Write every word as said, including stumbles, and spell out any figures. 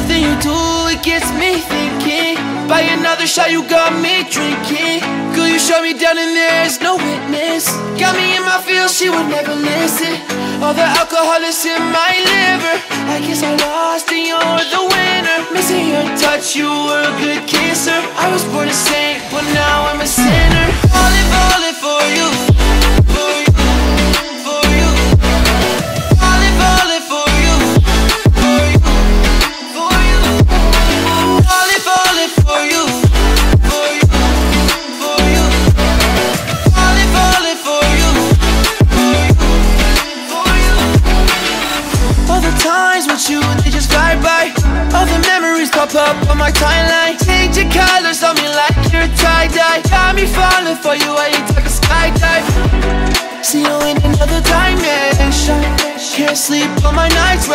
Something you do, it gets me thinking. By another shot, you got me drinking. Girl, you shut me down and there's no witness. Got me in my feels, she would never listen. All the alcohol is in my liver. I guess I lost and you're the winner. Missing your touch, you were a good kisser. I was born a saint, but now I'm a sinner. Falling, falling for you, for you, for you. Falling, falling for you, for you, for you. Falling, falling for you, for you, for you. Falling, falling for you, for you, for you. All the times with you, they just fly by. All the memories pop up on my timeline. Change your colors on me like you're tie-dye. Got me falling for you, I ain't talking skydive. See you in another dimension. Can't sleep on my nights